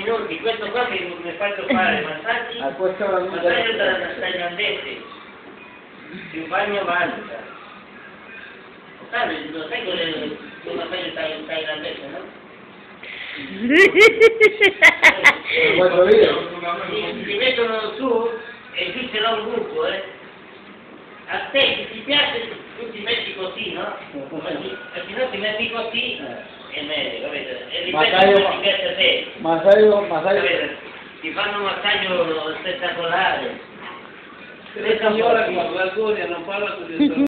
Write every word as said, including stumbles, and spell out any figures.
minuti, questo qua mi, mi faccio fare massaggi, A questa ora non massaggio da, da thailandese, il bagno magica. Sai, lo sai cosa è il massaggio thai- thailandese, no? Guarda io. Ti, ti mettono su e giù ce l'ho un buco, eh. A te se ti piace tu ti metti così, no? Ma se no ti metti così è meglio, capite? E Ma ripeto sai, come ti piace a te. ma sai, ma sai, Capite? Ti fanno un massaggio spettacolare. La signora con la vergogna non parla con il